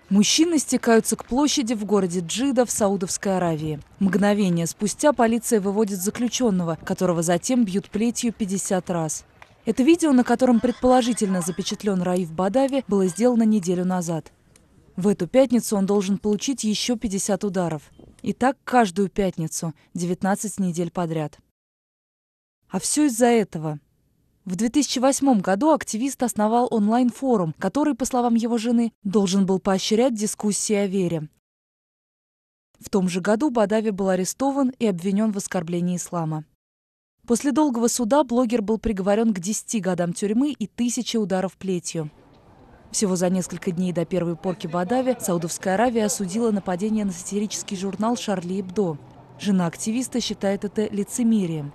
Мужчины стекаются к площади в городе Джидда в Саудовской Аравии. Мгновение спустя полиция выводит заключенного, которого затем бьют плетью 50 раз. Это видео, на котором предположительно запечатлен Раиф Бадави, было сделано неделю назад. В эту пятницу он должен получить еще 50 ударов. И так каждую пятницу, 19 недель подряд. А все из-за этого. В 2008 году активист основал онлайн-форум, который, по словам его жены, должен был поощрять дискуссии о вере. В том же году Бадави был арестован и обвинен в оскорблении ислама. После долгого суда блогер был приговорен к 10 годам тюрьмы и 1000 ударов плетью. Всего за несколько дней до первой порки Бадави Саудовская Аравия осудила нападение на сатирический журнал «Шарли Эбдо». Жена активиста считает это лицемерием.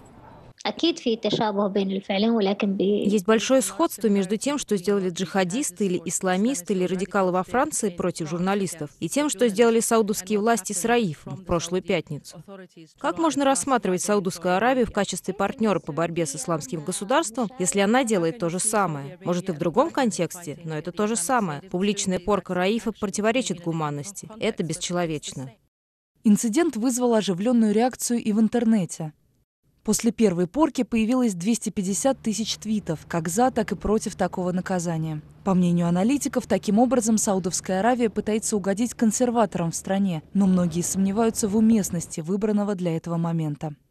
Есть большое сходство между тем, что сделали джихадисты или исламисты или радикалы во Франции против журналистов, и тем, что сделали саудовские власти с Раифом в прошлую пятницу. Как можно рассматривать Саудовскую Аравию в качестве партнера по борьбе с исламским государством, если она делает то же самое? Может, и в другом контексте, но это то же самое. Публичная порка Раифа противоречит гуманности. Это бесчеловечно. Инцидент вызвал оживленную реакцию и в интернете. После первой порки появилось 250 тысяч твитов, как за, так и против такого наказания. По мнению аналитиков, таким образом Саудовская Аравия пытается угодить консерваторам в стране, но многие сомневаются в уместности выбранного для этого момента.